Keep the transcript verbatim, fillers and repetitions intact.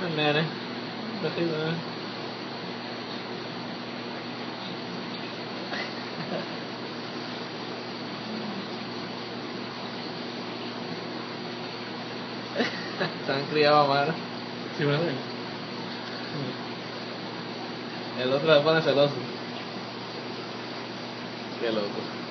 El nene. Bajito, ¿eh? Se han criado a mano. Sí, ¿verdad? El otro le pone celoso. Qué loco.